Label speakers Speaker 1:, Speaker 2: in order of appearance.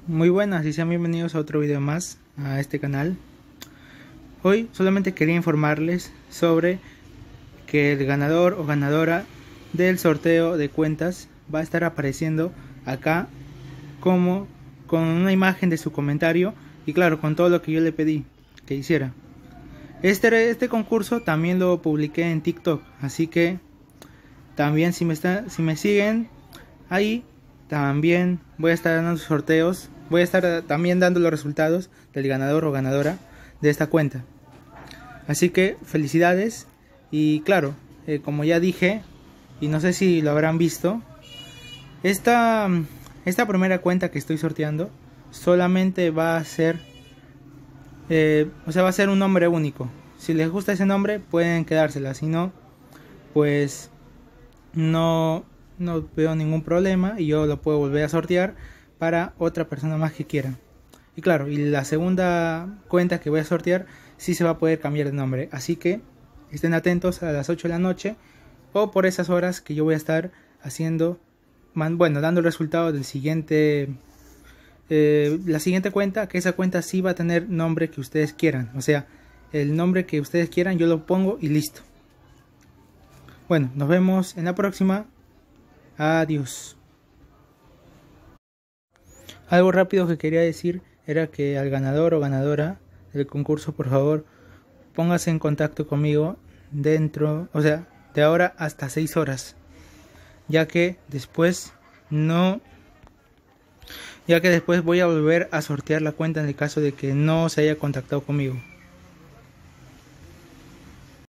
Speaker 1: Muy buenas y sean bienvenidos a otro video más a este canal. Hoy solamente quería informarles sobre que el ganador o ganadora del sorteo de cuentas va a estar apareciendo acá como con una imagen de su comentario y claro, con todo lo que yo le pedí que hiciera. Este concurso también lo publiqué en TikTok, así que también si me siguen ahí, también voy a estar dando sorteos. Voy a estar también dando los resultados del ganador o ganadora de esta cuenta. Así que felicidades. Y claro, como ya dije, y no sé si lo habrán visto, esta primera cuenta que estoy sorteando solamente va a ser, va a ser un nombre único. Si les gusta ese nombre pueden quedársela, si no, pues no veo ningún problema y yo lo puedo volver a sortear para otra persona más que quiera. Y claro, y la segunda cuenta que voy a sortear sí se va a poder cambiar de nombre, así que estén atentos a las 8 de la noche o por esas horas que yo voy a estar haciendo, dando el resultado del siguiente, la siguiente cuenta, que esa cuenta sí va a tener nombre que ustedes quieran, o sea, el nombre que ustedes quieran yo lo pongo y listo. Bueno, nos vemos en la próxima. Adiós. Algo rápido que quería decir era que al ganador o ganadora del concurso, por favor, póngase en contacto conmigo de ahora hasta 6 horas, ya que después voy a volver a sortear la cuenta en el caso de que no se haya contactado conmigo.